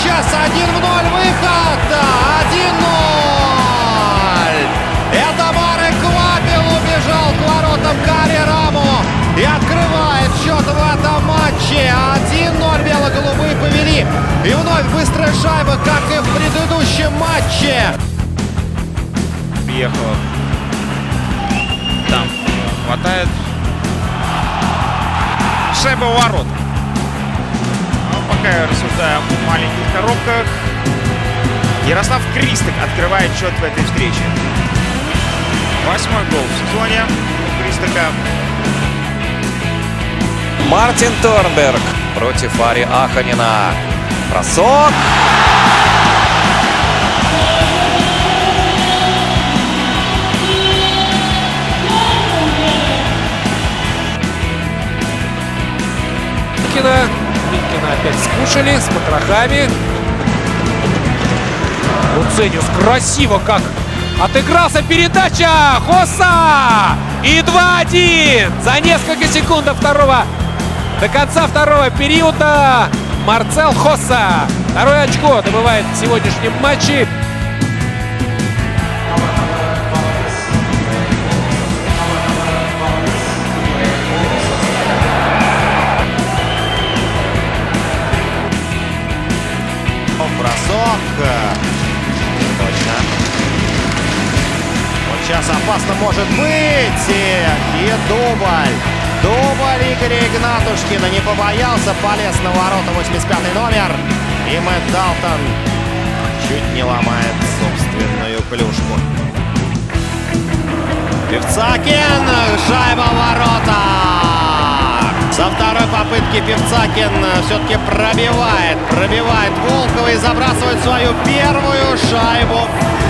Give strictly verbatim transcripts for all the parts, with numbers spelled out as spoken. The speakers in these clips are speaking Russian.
сейчас один в ноль выход. один ноль. Это Марек Квапил убежал к воротам Кари Раму и открывает счет в этом матче. один ноль бело-голубые повели. И вновь быстрая шайба, как и в предыдущем матче. Приехала. Там хватает. Шайба у ворот. Ну, пока я рассуждаю о маленьких коробках. Ярослав Кристок открывает счет в этой встрече. Восьмой гол в сезоне у Кристока. Мартин Торнберг против Ари Аханина. Бросок. Линкина. Линкина опять скушали с потрохами. Луцениус красиво как отыгрался. Передача. Хоса. И два один. За несколько секунд до второго. До конца второго периода Марцел Хоса второе очко добывает в сегодняшнем матче. Бросок. Точно. Вот сейчас опасно может быть. И дубль. Дубль Игоря Игнатушкина. Не побоялся, полез на ворота. восемьдесят пятый номер. И Мэтт Далтон чуть не ломает собственную клюшку. Певцакин. Шайба в ворота. Со второй попытки Певцакин все-таки пробивает. Пробивает Волкова и забрасывает свою первую шайбу.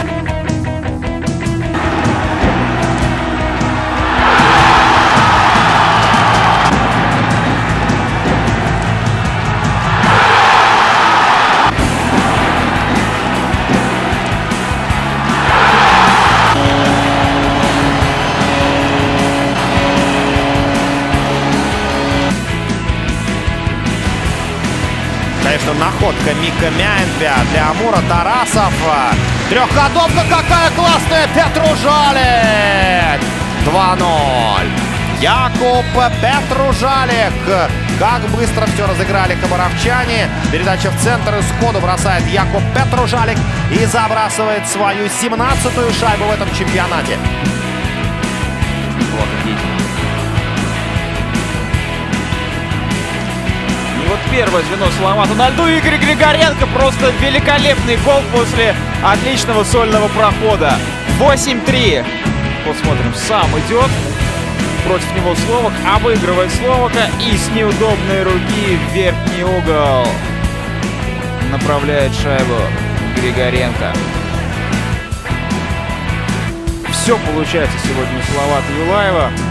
Конечно, находка Мика Мяйнпя для Амура. Тарасов. Трехходовка какая классная. Петружалик. два ноль. Якуб Петружалик. Как быстро все разыграли хабаровчане. Передача в центр. И сходу бросает Якуб Петружалик. И забрасывает свою семнадцатую шайбу в этом чемпионате. Вот первое звено Саламата на льду. Игорь Григоренко. Просто великолепный гол после отличного сольного прохода. восемь три. Посмотрим, сам идет. Против него Словак. Обыгрывает Словака. И с неудобной руки в верхний угол направляет шайбу Григоренко. Все получается сегодня у Салавата Юлаева.